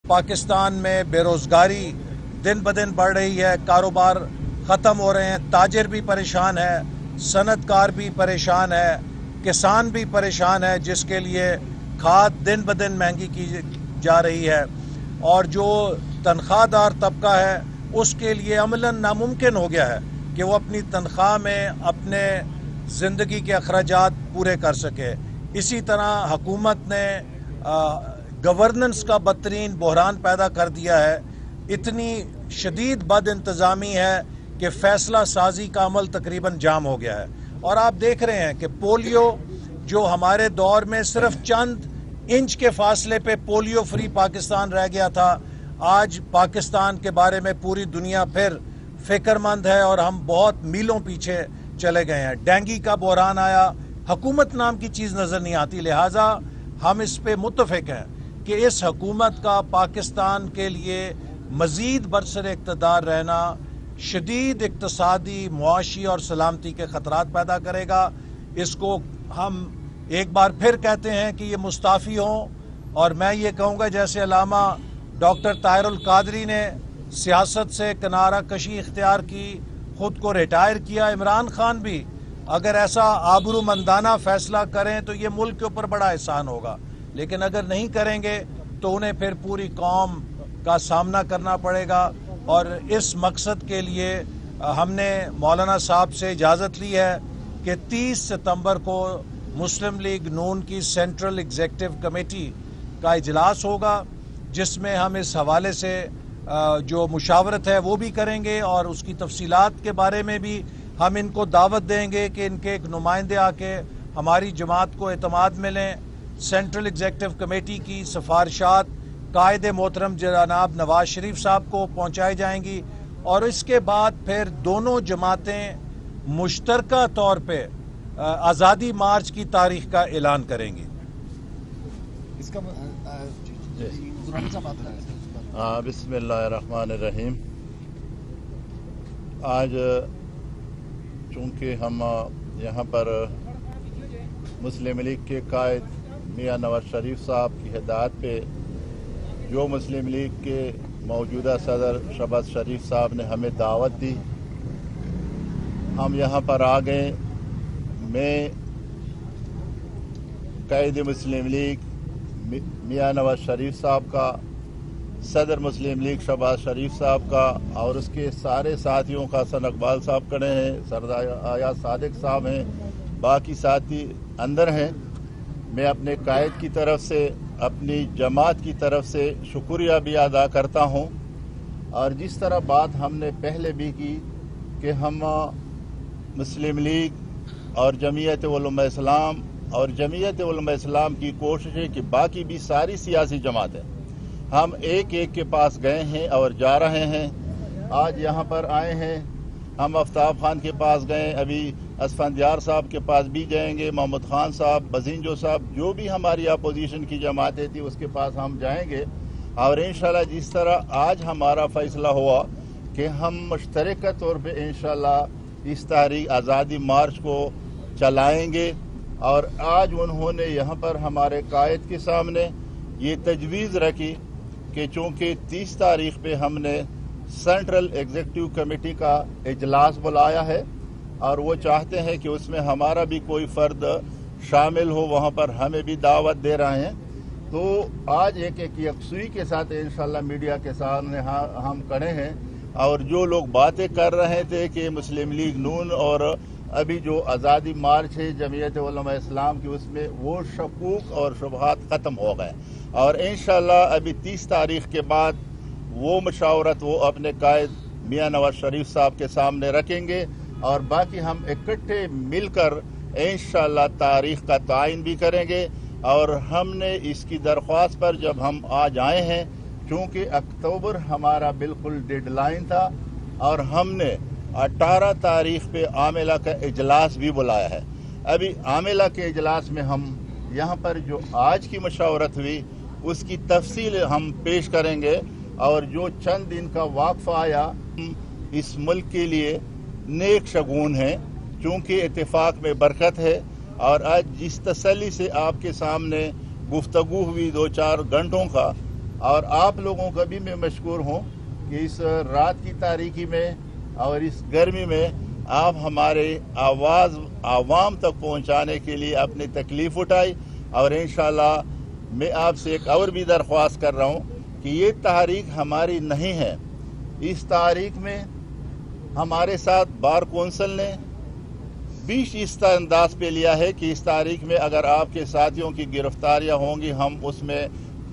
पाकिस्तान में बेरोज़गारी दिन ब दिन बढ़ रही है, कारोबार ख़त्म हो रहे हैं, ताजिर भी परेशान है, सनतकार भी परेशान है, किसान भी परेशान है, जिसके लिए खाद दिन ब दिन महंगी की जा रही है और जो तनख्वाहदार तबका है उसके लिए अमलन नामुमकिन हो गया है कि वो अपनी तनख्वाह में अपने ज़िंदगी के अखराजात पूरे कर सके। इसी तरह हुकूमत ने गवर्नेंस का बदतरीन बहरान पैदा कर दिया है। इतनी शदीद बद इंतज़ामी है कि फ़ैसला साजी का अमल तकरीबन जाम हो गया है। और आप देख रहे हैं कि पोलियो जो हमारे दौर में सिर्फ चंद इंच के फासले पे पोलियो फ्री पाकिस्तान रह गया था, आज पाकिस्तान के बारे में पूरी दुनिया फिर फ़िक्रमंद है और हम बहुत मीलों पीछे चले गए हैं। डेंगू का बहरान आया, हुकूमत नाम की चीज़ नज़र नहीं आती, लिहाजा हम इस पे मुत्तफ़िक हैं कि इस हुकूमत का पाकिस्तान के लिए मज़ीद बरसर इक़्तिदार रहना शदीद इक़्तिसादी, मुआशी और सलामती के ख़तरात पैदा करेगा। इसको हम एक बार फिर कहते हैं कि ये मुस्ताफ़ी हों और मैं ये कहूँगा जैसे अल्लामा डॉक्टर ताहिरुल कादरी ने सियासत से किनारा कशी इख्तियार की, ख़ुद को रिटायर किया, इमरान खान भी अगर ऐसा आबरूमंदाना फ़ैसला करें तो ये मुल्क के ऊपर बड़ा एहसान होगा, लेकिन अगर नहीं करेंगे तो उन्हें फिर पूरी कौम का सामना करना पड़ेगा। और इस मकसद के लिए हमने मौलाना साहब से इजाज़त ली है कि 30 सितंबर को मुस्लिम लीग नून की सेंट्रल एग्जीक्यूटिव कमेटी का इजलास होगा, जिसमें हम इस हवाले से जो मुशावरत है वो भी करेंगे और उसकी तफसीलात के बारे में भी हम इनको दावत देंगे कि इनके एक नुमाइंदे आके हमारी जमात को एतमाद में लें। सेंट्रल एग्जीक्यूटिव कमेटी की सिफारिशात कायदे मोहतरम जनाब नवाज शरीफ साहब को पहुँचाई जाएंगी और इसके बाद फिर दोनों जमातें मुश्तरका तौर पे आज़ादी मार्च की तारीख का ऐलान करेंगी। इसका बिस्मिल्लाहिर्रहमानिर्रहीम। आज चूँकि हम यहाँ पर मुस्लिम लीग के कायद मियाँ नवाज शरीफ साहब की हिदायत पे जो मुस्लिम लीग के मौजूदा सदर शहबाज शरीफ साहब ने हमें दावत दी, हम यहाँ पर आ गए। मैं कायद मुस्लिम लीग मियाँ नवाज शरीफ साहब का, सदर मुस्लिम लीग शहबाज शरीफ साहब का और उसके सारे साथियों का, सन इकबाल साहब खड़े हैं, सरदार आयाज सादिक साहब हैं, बाकी साथी अंदर हैं। मैं अपने कायद की तरफ से, अपनी जमात की तरफ से शुक्रिया भी अदा करता हूं। और जिस तरह बात हमने पहले भी की कि हम मुस्लिम लीग और जमीयत उलमा इस्लाम और जमीयत उलमा इस्लाम की कोशिश है कि बाकी भी सारी सियासी जमातें, हम एक एक के पास गए हैं और जा रहे हैं। आज यहाँ पर आए हैं, हम आफ्ताब खान के पास गए, अभी असफंदियार साहब के पास भी जाएंगे, मोहम्मद खान साहब, बजींजो साहब, जो भी हमारी अपोजिशन की जमातें थी उसके पास हम जाएंगे। और इंशाल्लाह जिस तरह आज हमारा फ़ैसला हुआ कि हम मुश्तरका तौर पे इंशाल्लाह इस तारीख आज़ादी मार्च को चलाएंगे। और आज उन्होंने यहाँ पर हमारे कायद के सामने ये तजवीज़ रखी कि चूँकि 30 तारीख पे हमने सेंट्रल एग्जीक्यूटिव कमेटी का इजलास बुलाया है और वो चाहते हैं कि उसमें हमारा भी कोई फ़र्द शामिल हो, वहाँ पर हमें भी दावत दे रहे हैं। तो आज एक यकसुई के साथ इंशाल्लाह मीडिया के सामने हम खड़े हैं और जो लोग बातें कर रहे थे कि मुस्लिम लीग नून और अभी जो आज़ादी मार्च है जमीयत उलमा इस्लाम की, उसमें वो शकूक और शुबहात ख़त्म हो गए और इंशाल्लाह अभी 30 तारीख के बाद वो मशावरत वो अपने कायद मियाँ नवाज शरीफ साहब के सामने रखेंगे और बाकी हम इकट्ठे मिलकर इंशाल्लाह तारीख का तायन भी करेंगे। और हमने इसकी दरख्वास्त पर जब हम आज आए हैं, चूँकि अक्टूबर हमारा बिल्कुल डेडलाइन था और हमने 18 तारीख पे आमिला का इजलास भी बुलाया है। अभी आमिला के इजलास में हम यहाँ पर जो आज की मशावरत हुई उसकी तफसील हम पेश करेंगे और जो चंद दिन का वाक़फ़ा आया इस मुल्क के लिए नेक शगुन है, चूँकि इत्तेफाक में बरकत है। और आज जिस तसल्ली से आपके सामने गुफ्तगू हुई 2-4 घंटों का, اور آپ لوگوں کا بھی میں مشکور ہوں کہ اس رات کی تاریکی میں اور اس گرمی میں آپ ہمارے آواز عوام تک پہنچانے کے لیے اپنی تکلیف اٹھائی. اور انشاءاللہ میں آپ سے ایک اور بھی درخواست کر رہا ہوں کہ یہ تحریک ہماری نہیں ہے. اس تحریک میں ہمارے ساتھ بار کونسل نے بھی اس انداز پہ لیا ہے کہ اس تاریخ میں اگر آپ کے ساتھیوں کی گرفتاریاں ہوں گی ہم اس میں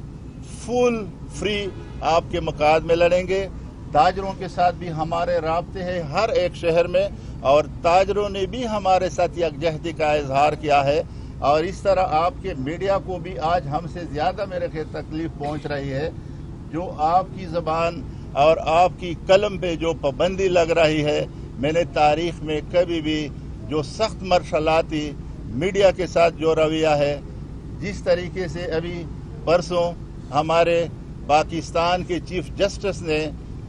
فل فری آپ کے مقدمے لڑیں گے. تاجروں کے ساتھ بھی ہمارے رابطے ہیں ہر ایک شہر میں اور تاجروں نے بھی ہمارے ساتھ یکجہتی کا اظہار کیا ہے. اور اس طرح آپ کے میڈیا کو بھی آج ہم سے زیادہ میرے خیال تکلیف پہنچ رہی ہے. جو آپ کی زبان اور آپ کی قلم پہ جو پابندی لگ رہی ہے, میں نے تاریخ میں کبھی بھی جو سخت مرشلاتی میڈیا کے ساتھ جو رویہ ہے, جس طریقے سے ابھی پرسوں ہمارے پاکستان کے چیف جسٹس نے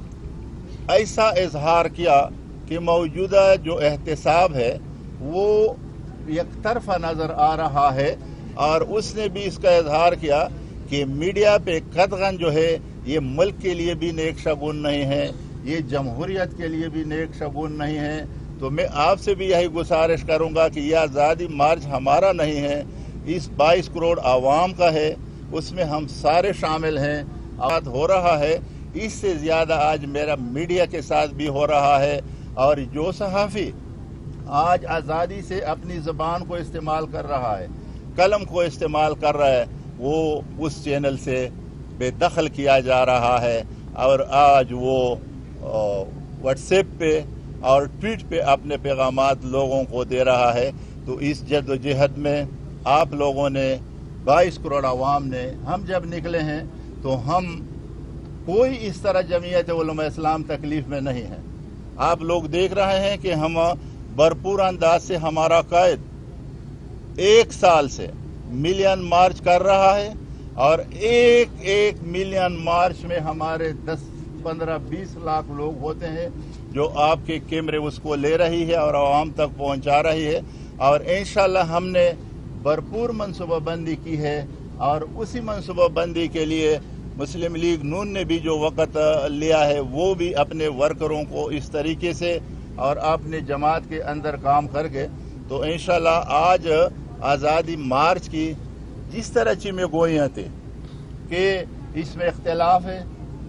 ایسا اظہار کیا کہ موجودہ جو احتساب ہے وہ یک طرفہ نظر آ رہا ہے, اور اس نے بھی اس کا اظہار کیا کہ میڈیا پہ قدغن جو ہے یہ ملک کے لیے بھی نیک شگون نہیں ہے, یہ جمہوریت کے لیے بھی نیک شگون نہیں ہے. تو میں آپ سے بھی یہی گزارش کروں گا کہ یہ آزادی مارچ ہمارا نہیں ہے, اس 22 کروڑ عوام کا ہے, اس میں ہم سارے شامل ہیں. آج ہو رہا ہے اس سے زیادہ آج میرا میڈیا کے ساتھ بھی ہو رہا ہے, اور جو صحافی آج آزادی سے اپنی زبان کو استعمال کر رہا ہے, قلم کو استعمال کر رہا ہے, وہ اس چینل سے بے دخل کیا جا رہا ہے, اور آج وہ واٹس ایپ پہ اور ٹویٹ پہ اپنے پیغامات لوگوں کو دے رہا ہے. تو اس جد و جہد میں آپ لوگوں نے 22 کروڑ عوام نے ہم جب نکلے ہیں تو ہم کوئی اس طرح جمعیت علماء اسلام تکلیف میں نہیں ہے. آپ لوگ دیکھ رہے ہیں کہ ہم بھرپور انداز سے ہمارا قائد 1 سال سے ملین مارچ کر رہا ہے, اور ایک ملین مارچ میں ہمارے 10, 15, 20 لاکھ لوگ ہوتے ہیں جو آپ کے کیمرے اس کو لے رہی ہے اور عوام تک پہنچا رہی ہے. اور انشاءاللہ ہم نے بھرپور منصوبہ بندی کی ہے, اور اسی منصوبہ بندی کے لیے مسلم لیگ نون نے بھی جو وقت لیا ہے وہ بھی اپنے ورکروں کو اس طریقے سے اور اپنے جماعت کے اندر کام کر کے, تو انشاءاللہ آج آزادی مارچ کی جس طرح چیمیں گوئیاں تھیں کہ اس میں اختلاف ہے,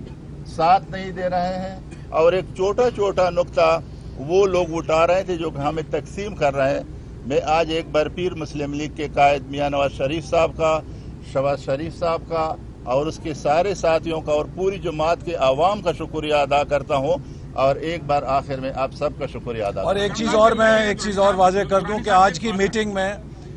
ساتھ نہیں دے رہے ہیں, اور ایک چھوٹا نقطہ وہ لوگ اٹھا رہے تھے جو ہمیں تقسیم کر رہے ہیں. میں آج ایک بار پھر مسلم لیگ کے قائد میاں نواز شریف صاحب کا, شہباز شریف صاحب کا اور اس کے سارے ساتھیوں کا اور پوری جماعت کے عوام کا شکریہ ادا کرتا ہوں, اور ایک بار آخر میں آپ سب کا شکریہ ادا. اور ایک چیز اور واضح کر دوں کہ آج کی میٹنگ میں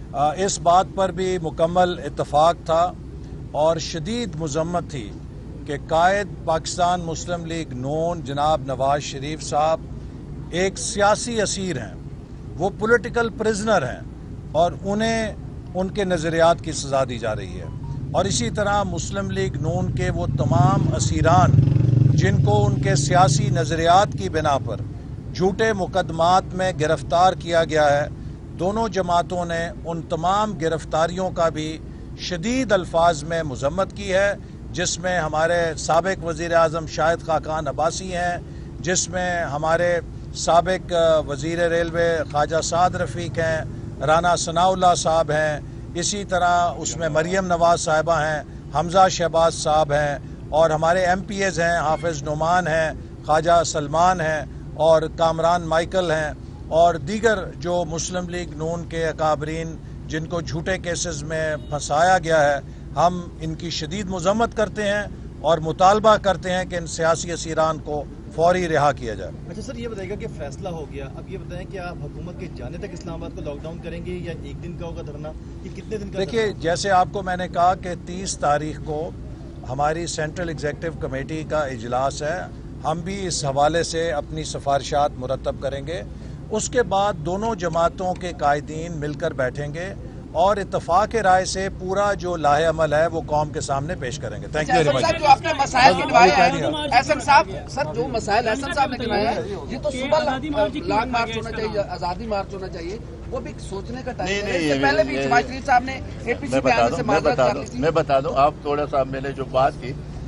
اس بات پر بھی مکمل اتفاق تھا اور شدید مذمت تھی کہ قائد پاکستان مسلم لیگ نون جناب نواز شریف صاحب ایک سیاسی اسیر ہیں, وہ پولیٹیکل پرزنر ہیں, اور انہیں ان کے نظریات کی سزا دی جا رہی ہے. اور اسی طرح مسلم لیگ نون کے وہ تمام اسیران جن کو ان کے سیاسی نظریات کی بنا پر جھوٹے مقدمات میں گرفتار کیا گیا ہے, دونوں جماعتوں نے ان تمام گرفتاریوں کا بھی شدید الفاظ میں مذمت کی ہے, جس میں ہمارے سابق وزیر اعظم شاہد خاقان عباسی ہیں, جس میں ہمارے سابق وزیر ریلوے خواجہ سعد رفیق ہیں, رانا ثناء اللہ صاحب ہیں, اسی طرح اس میں مریم نواز صاحبہ ہیں, حمزہ شہباز صاحب ہیں, اور ہمارے ایم پی ایز ہیں, حافظ نعمان ہیں, خواجہ سلمان ہیں, اور کامران مائیکل ہیں, اور دیگر جو مسلم لیگ نون کے اکابرین جن کو جھوٹے کیسز میں پھنسایا گیا ہے. ہم ان کی شدید مذمت کرتے ہیں اور مطالبہ کرتے ہیں کہ ان سیاسی اسیران کو فوری رہا کیا جائے. اچھا سر, یہ بتائیے گا کہ فیصلہ ہو گیا, اب یہ بتائیں کہ آپ حکومت کے جانے تک اسلام آباد کو لاک ڈاؤن کریں گے یا ایک دن کا ہوگا دھرنا, یہ کتنے دن کا؟ دیکھیے, جیسے آپ کو میں نے کہا کہ 30 تاریخ کو ہماری سینٹرل ایگزیکٹو کمیٹی کا اجلاس ہے, ہم بھی اس حوالے سے اپنی سفارشات مرتب کریں گے. اس کے بعد دونوں جماعتوں کے قائدین مل کر بیٹھیں گے اور اتفاق رائے سے پورا جو لاہ عمل ہے وہ قوم کے سامنے پیش کریں گے. Thank you very much. جو آپ نے مسائل گنوائے ہیں احسن صاحب, سر جو مسائل احسن صاحب نے گنوائے ہیں, یہ تو صبح لانگ مارچ ہونا چاہیے, آزادی مارچ ہونا چاہیے, وہ بھی سوچنے کا ٹائم ہے. اس سے پہلے بھی شہباز شریف صاحب نے اے پی سی پہ آنے سے معذرت کر لی تھی. میں بتا دوں, آپ تھوڑا سا میں نے جو بات کی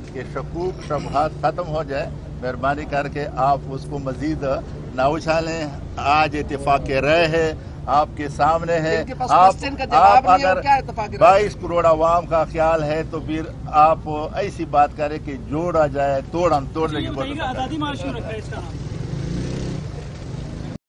کہ شکوک شبہات ختم ہو جائے، مہربانی کر کے آپ اس کو مزید نہ اچھالیں. آج اتفاق رائے ہے آپ کے سامنے ہے. آپ اگر 22 کروڑ عوام کا خیال ہے تو پھر آپ ایسی بات کریں کہ جوڑا جائے، توڑنے کی آزادی مارچ کیوں رکھا ہے اس کا نام؟